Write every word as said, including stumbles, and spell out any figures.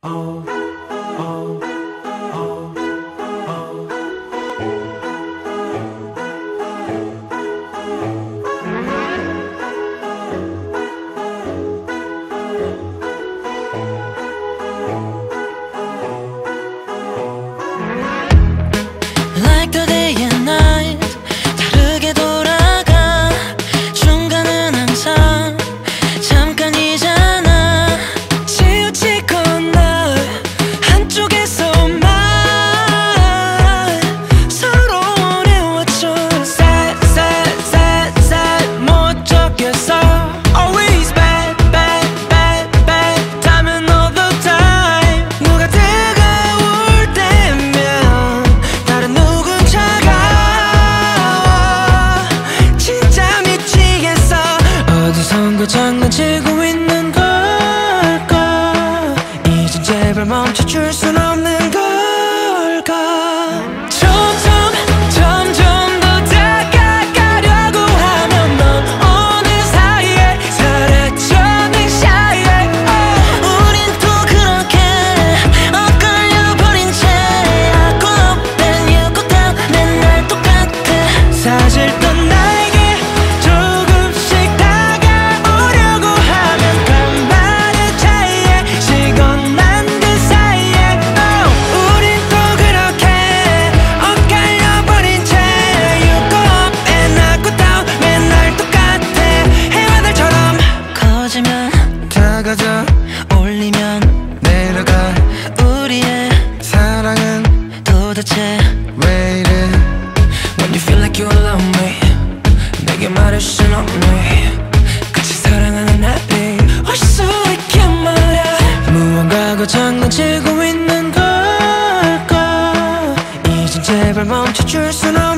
Oh, oh, oh, oh. Like the day and night 다르게 돌아가 중간은 항상 잠깐이잖아. 치우치고 날 한쪽에서만 서로 어려워져. Sad, sad, sad, sad 못 적겠어. Always bad, bad, bad, bad time all the time. 누가 뜨거울 때면 다른 누군 차가워. 진짜 미치겠어. 어디선가 장난치고 있는 걸까? 이젠 제발 멈춰줄 순 없는 걸까? 점점 점점 더 다가가려고 하면 넌 어느사이에 사라져 내 사이에. oh. 우린 또 그렇게 엇갈려버린 채 하고 then you go down 맨날 똑같아. 사실 넌 나에게 조금씩 다가오려고 하면 간만의 차이에 식어난 그 사이에. oh. 우린 또 그렇게 엇갈려버린 채 you go up and I go down 맨날 똑같아. 해와들처럼 커지면 다가져 올리면 내려가. 우리의 사랑은 도대체 왜 이래? When you feel like you love me 내게 말할 순 없니? 같이 사랑하는 나를 알 수 있게 말해. 무언가가 장난치고 있는 걸까? 이젠 제발 멈춰줄 순 없니?